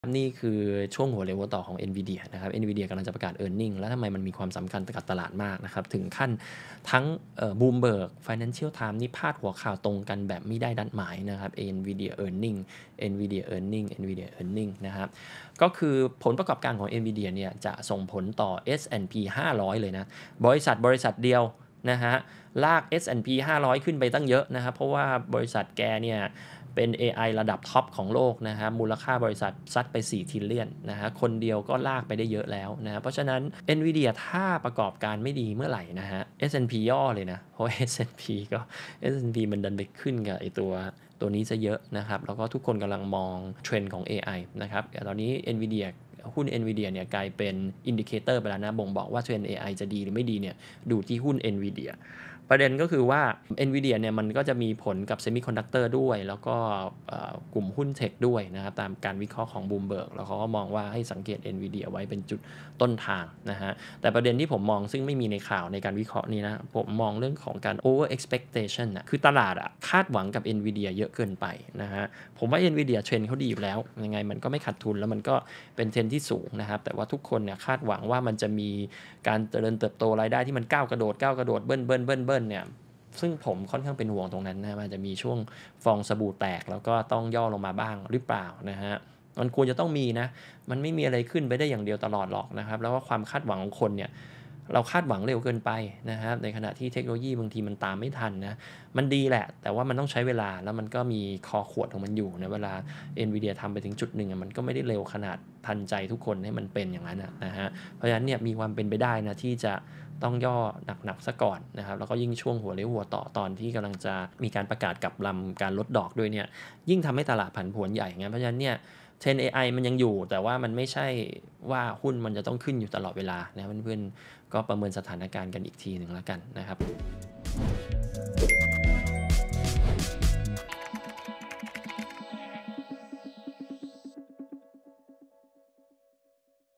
นี่คือช่วงหัวเรียวหัวต่อของ NVIDIA นะครับ NVIDIA กำลังจะประกาศ earning แล้วทำไมมันมีความสำคัญกับตลาดมากนะครับถึงขั้นทั้งBloomberg Financial Times นี่พาดหัวข่าวตรงกันแบบไม่ได้นัดหมายนะครับ NVIDIA earning NVIDIA earning NVIDIA earning นะครับก็คือผลประกอบการของ NVIDIA เนี่ยจะส่งผลต่อ S&P 500 เลยนะบริษัทเดียวนะฮะลาก S&P 500 ขึ้นไปตั้งเยอะนะครับเพราะว่าบริษัทแกเนี่ยเป็น AI ระดับท็อปของโลกนะฮะมูลค่าบริษัทซัดไป4 trillion นะฮะคนเดียวก็ลากไปได้เยอะแล้วนะเพราะฉะนั้น NVIDIA ถ้าประกอบการไม่ดีเมื่อไหร่นะฮะ S&P ย่อเลยนะเพราะ S&P ก็ S&P มันดันไปขึ้นกับไอตัวนี้ซะเยอะนะครับแล้วก็ทุกคนกำลังมองเทรนด์ของ AI นะครับตอนนี้ NVIDIA หุ้น NVIDIA เนี่ยกลายเป็นอินดิเคเตอร์ไปแล้วนะบ่งบอกว่าเทรนด์ AI จะดีหรือไม่ดีเนี่ยดูที่หุ้น NVIDIA ประเด็นก็คือว่า NVIDIA เนี่ยมันก็จะมีผลกับ Semiconductor ด้วยแล้วก็กลุ่มหุ้นเทคด้วยนะครับตามการวิเคราะห์ของ Bloomberg แล้วเขาก็มองว่าให้สังเกต NVIDIA ไว้เป็นจุดต้นทางนะฮะแต่ประเด็นที่ผมมองซึ่งไม่มีในข่าวในการวิเคราะห์นี้นะผมมองเรื่องของการ over expectation นะคือตลาดคาดหวังกับ NVIDIA เยอะเกินไปนะฮะผมว่า NVIDIA เทรนด์เขาดีอยู่แล้วยังไงมันก็ไม่ขาดทุนแล้วมันก็เป็นเทรนด์ที่สูงนะครับแต่ว่าทุกคนเนี่ยคาดหวังว่ามันจะมีการเจริญเติบโตรายได้ที่มันก้าวกระโดดเบิ้ลเนี่ยซึ่งผมค่อนข้างเป็นห่วงตรงนั้นนะมันจะมีช่วงฟองสบู่แตกแล้วก็ต้องย่อลงมาบ้างหรือเปล่านะฮะมันควรจะต้องมีนะมันไม่มีอะไรขึ้นไปได้อย่างเดียวตลอดหรอกนะครับแล้วว่าความคาดหวังของคนเนี่ยเราคาดหวังเร็วเกินไปนะครับในขณะที่เทคโนโลยีบางทีมันตามไม่ทันนะมันดีแหละแต่ว่ามันต้องใช้เวลาแล้วมันก็มีคอขวดของมันอยู่นะเวลา NVIDIA ทำไปถึงจุดหนึ่งมันก็ไม่ได้เร็วขนาดทันใจทุกคนให้มันเป็นอย่างนั้นนะฮะเพราะฉะนั้นเนี่ยมีความเป็นไปได้นะที่จะต้องย่อหนักๆซะก่อนนะครับแล้วก็ยิ่งช่วงหัวเลี้ยวหัวต่อตอนที่กำลังจะมีการประกาศกับลำการลดดอกด้วยเนี่ยยิ่งทำให้ตลาดผันผวนใหญ่งั้นเพราะฉะนั้นเนี่ยเทรนด์ AI มันยังอยู่แต่ว่ามันไม่ใช่ว่าหุ้นมันจะต้องขึ้นอยู่ตลอดเวลานะเพื่อนๆก็ประเมินสถานการณ์กันอีกทีหนึ่งแล้วกันนะครับ